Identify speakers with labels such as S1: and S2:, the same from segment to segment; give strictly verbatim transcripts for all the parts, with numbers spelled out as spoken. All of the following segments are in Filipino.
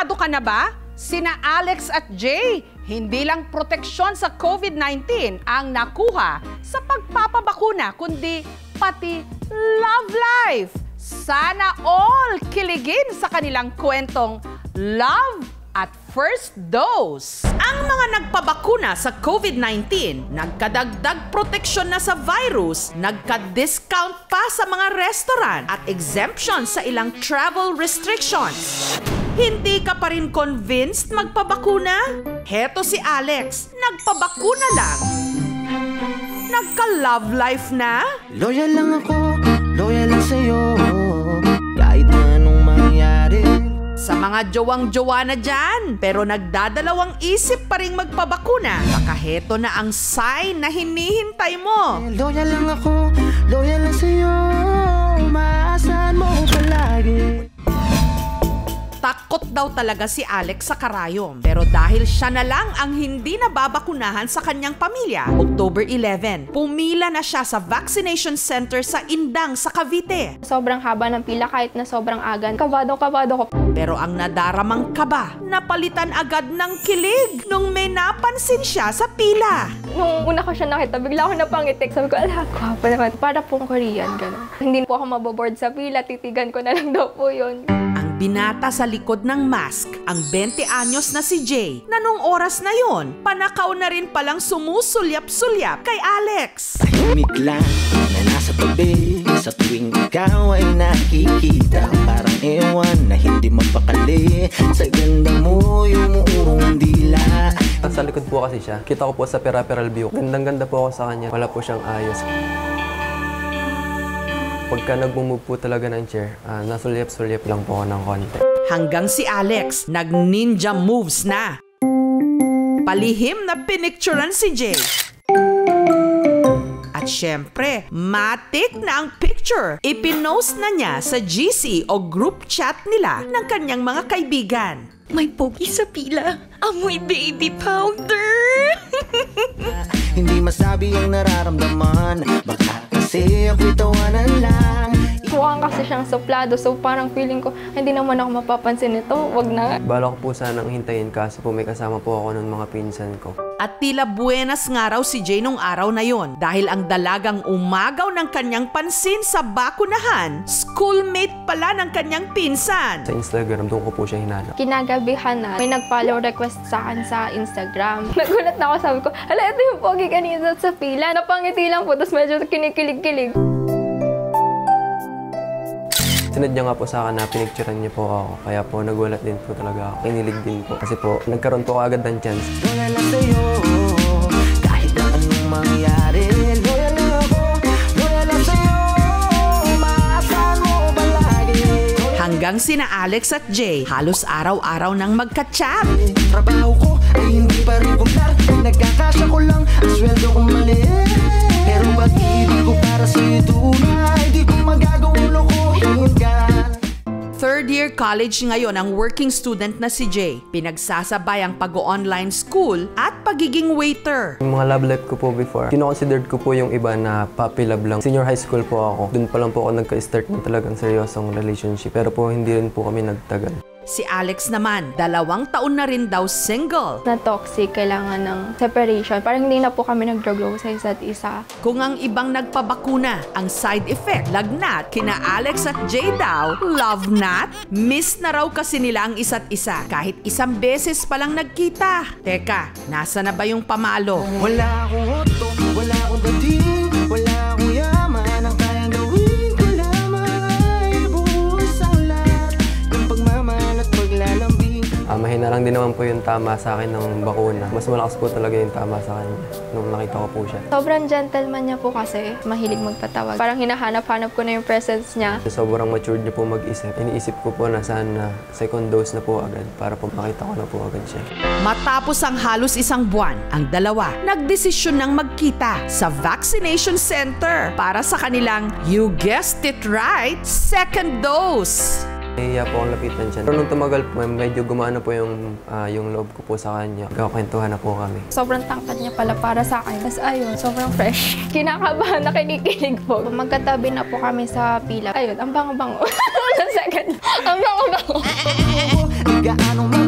S1: Sigurado ka na ba? Sina Alex at Jay, hindi lang proteksyon sa COVID nineteen ang nakuha sa pagpapabakuna, kundi pati love life. Sana all kiligin sa kanilang kwentong love at first dose. Ang mga nagpabakuna sa COVID nineteen, nagkadagdag proteksyon na sa virus, nagka-discount pa sa mga restaurant at exemption sa ilang travel restrictions. Hindi ka pa rin convinced magpabakuna? Heto si Alex, nagpabakuna lang. Nagka-love life na?
S2: Loyal lang ako, loyal lang sa'yo, kahit na anong mangyari.
S1: Sa mga jowang-jowa na dyan, pero nagdadalawang isip pa rin magpabakuna, baka heto na ang sign na hinihintay mo.
S2: Loyal lang ako, loyal lang sa'yo, maasahan mo palagi.
S1: Takot daw talaga si Alex sa karayom. Pero dahil siya na lang ang hindi nababakunahan sa kanyang pamilya, October eleven, pumila na siya sa vaccination center sa Indang sa Cavite.
S3: Sobrang haba ng pila kahit na sobrang agan. Kabado-kabado ko.
S1: Pero ang nadaramang kaba, napalitan agad ng kilig nung may napansin siya sa pila.
S3: Nung una ko siya nakita, bigla ako napangitik. Sabi ko, ala, guwapo naman. Para pong Korean, gano'n. Hindi po ako maboboard sa pila, titigan ko na lang daw po yun.
S1: Binata sa likod ng mask ang twenty anyos na si Jay na nung oras na yon, panakaw na rin palang sumusulyap-sulyap kay Alex.
S2: Tahimik lang na nasa tabi, sa tuwing ikaw ay nakikita, parang ewan na hindi mapakali, sa ganda mo yung muurong dila.
S4: Sa likod po kasi siya, kita ko po sa peripheral view, gandang-ganda po ako sa kanya, wala po siyang ayos. Pagka nag-move po talaga ng chair, uh, nasulyap-sulyap lang po ako ng konti.
S1: Hanggang si Alex, nag-ninja moves na. Palihim na pinicturan si Jay. At syempre, matik na ang picture. Ipinost na niya sa G C o group chat nila ng kanyang mga kaibigan.
S5: May pogi sa pila. Amoy baby powder.
S2: Hindi masabi ang nararamdaman, baka kasi ako'y tawanan lang.
S3: Mukhang kasi siyang suplado, so parang feeling ko, hindi naman ako mapapansin nito, wag na.
S4: Bala ko po sanang hintayin kaso po may kasama po ako ng mga pinsan ko.
S1: At tila buenas nga raw si Jay nung araw na yon dahil ang dalagang umagaw ng kanyang pansin sa bakunahan, schoolmate pala ng kanyang pinsan.
S4: Sa Instagram, doon ko po siya hinanap.
S3: Kinagabihan na, may nag-follow request sa akin sa Instagram. Nagulat na ako, sabi ko, hala, ito yung pogi kanina sa pila. Napangiti lang po, tapos medyo kinikilig-kilig.
S4: Sinadya nga po sa akin na pinicturean niya po ako. Kaya po nagulat din po talaga ako. Kinilig din po. Kasi po nagkaroon po agad ng chance.
S2: Loyal lang sa'yo, kahit na anong mangyari. Loyal lang ako, loyal lang sa'yo, maasahan mo palagi.
S1: Hanggang sina Alex at Jay, halos araw-araw nang magka-chat.
S2: Trabaho ko ay hindi pa rin kumplar, nagkakasya ko lang ang sweldo kong mali. Pero pag-ibig ko para sa'yo tunay, di ko magagawang lokohin ka.
S1: Third year college ngayon ang working student na si Jay. Pinagsasabay ang pag-online school at pagiging waiter.
S4: Yung mga love life ko po before, kino-considered ko po yung iba na puppy love lang. Senior high school po ako. Doon pa lang po ako nagka-start ng talagang seryosong relationship. Pero po hindi rin po kami nagtagal.
S1: Si Alex naman, dalawang taon na rin daw single.
S3: Na toxic, kailangan ng separation. Parang hindi na po kami nag-grow sa isa't isa.
S1: Kung ang ibang nagpabakuna, ang side effect, lagnat, kina Alex at Jay daw, love not, miss na raw kasi nila ang isa't isa. Kahit isang beses palang nagkita. Teka, nasa na ba yung pamalo?
S2: Wala akong hoto, wala akong dating, wala akong yaman, ang kayang gawin ko lamang ay buhos ang lahat ng pagmamahal at paglalambing.
S4: Uh, mahina lang din naman po yung tama sa akin ng bakuna. Mas malakas po talaga yung tama sa kanya nung nakita ko po siya.
S3: Sobrang gentleman niya po kasi, mahilig magpatawag. Parang hinahanap-hanap ko na yung presence niya.
S4: Sobrang matured niya po mag-isip. Iniisip ko po na sana second dose na po agad para po makita ko na po agad siya.
S1: Matapos ang halos isang buwan, ang dalawa nagdesisyon ng magkita sa vaccination center para sa kanilang, you guessed it right, second dose.
S4: Nahiya po akong lapitan siya. Pero nung tumagal po, medyo gumana po yung, uh, yung loob ko po sa kanya. Kakwentuhan na po kami.
S3: Sobrang tangkad niya pala para sa akin. Tapos ayun, sobrang fresh. Kinakabahan na kinikilig po. Magkatabi na po kami sa pila. Ayun, ang bango-bango. One second. Ang bango-bango.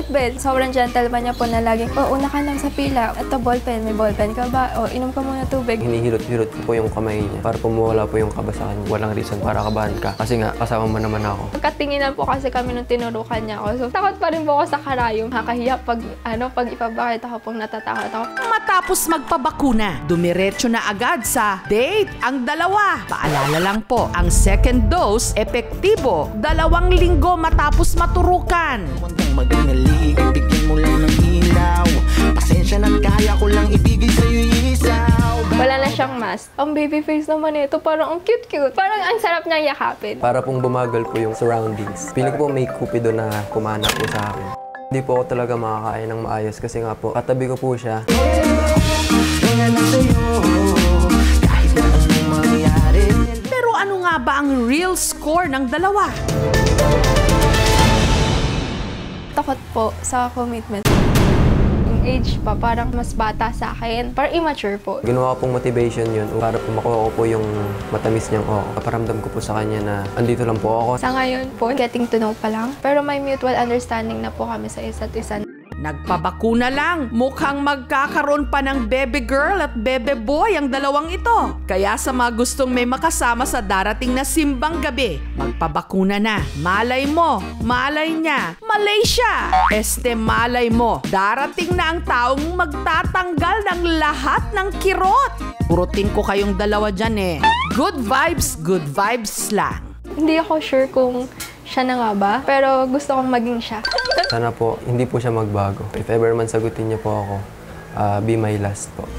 S3: seatbelt. Sobrang gentleman niya po na laging, oh, una ka lang sa pila. Ito, ballpen. May ballpen ka ba? O, inom ka muna tubig.
S4: Hinihilot-hilot ko po yung kamay niya para pumawala po yung kaba sa kanya. Walang reason para kabahan ka. Kasi nga, kasama mo naman ako.
S3: Pagkatinginan po kasi kami nung tinurukan niya ako. So, takot pa rin po ako sa karayom. Nakakahiya pag, ano, pag ipabakit ako pong natatakot ako.
S1: Matapos magpabakuna, dumiretso na agad sa date ang dalawa. Paalala lang po, ang second dose, epektibo, dalawang linggo matapos maturukan.
S2: Huwag magnali, bigyan mo lang ng ilaw. Pasensya na't kaya ko lang ibigay sa'yo isaw.
S3: Wala na siyang mask. Ang baby face naman ito, parang ang cute-cute. Parang ang sarap niyang yakapin.
S4: Para pong bumagal po yung surroundings. Piling ko po may kupido na kumana po sa akin. Hindi po ako talaga makakain ng maayos kasi nga po, katabi ko po siya.
S1: Pero ano nga ba ang real score ng dalawa?
S3: Takot po sa commitment. Yung age pa, parang mas bata sa akin. Parang immature po.
S4: Ginawa pong motivation yun para po makuha ko po yung matamis niyang oo. Kaparamdam ko po sa kanya na andito lang po ako.
S3: Sa ngayon po, getting to know pa lang. Pero may mutual understanding na po kami sa isa't isa.
S1: Nagpabakuna lang. Mukhang magkakaroon pa ng bebe girl at bebe boy ang dalawang ito. Kaya sa mga gustong may makasama sa darating na simbang gabi, magpabakuna na. Malay mo, malay niya, Malaysia. Este malay mo, darating na ang taong magtatanggal ng lahat ng kirot. Purutin ko kayong dalawa dyan eh. Good vibes, good vibes lang.
S3: Hindi ako sure kung siya na nga ba, pero gusto kong maging siya.
S4: Sana po, hindi po siya magbago. If ever man sagutin niya po ako, uh, be my last po.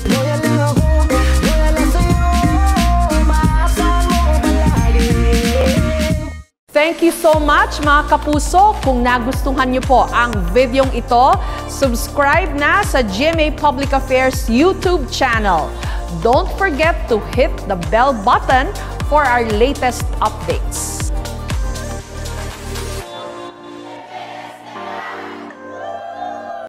S1: Thank you so much mga kapuso. Kung nagustuhan niyo po ang videong ito, subscribe na sa G M A Public Affairs YouTube channel. Don't forget to hit the bell button for our latest updates.